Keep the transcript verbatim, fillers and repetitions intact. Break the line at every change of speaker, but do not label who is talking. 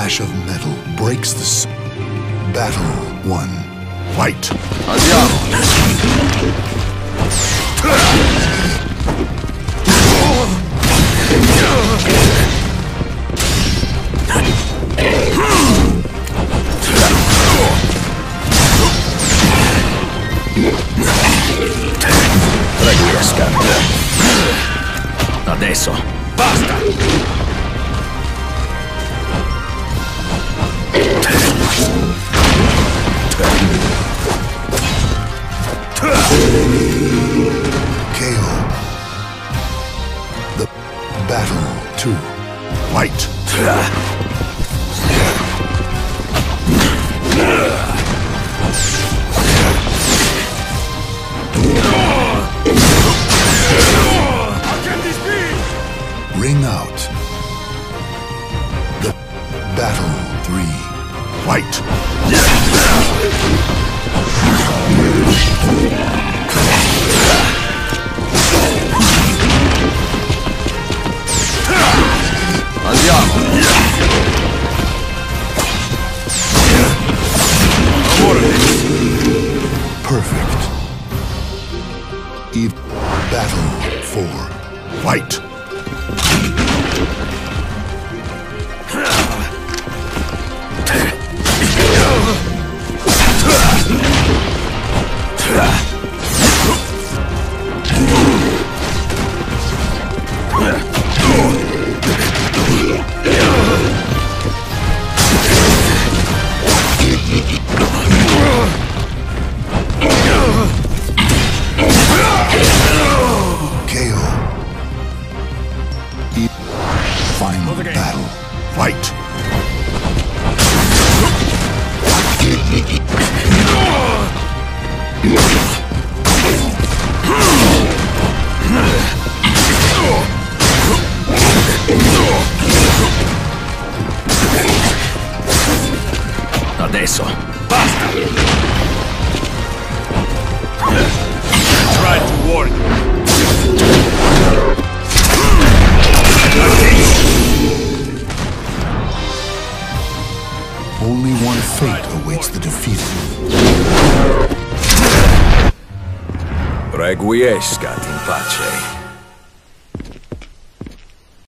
flash of metal breaks the s battle one. Fight.
Andiamo.
Riesca. Adesso.
Basta!
K O. The battle two. Fight. Ring out. The battle three. Fight.
Andiamo.
Perfect. Eve battle four. Fight. K O. E final battle. Fight.
Adesso.
Basta! Try to warn you.
Only one fate awaits the defeated.
Requiescat in pace.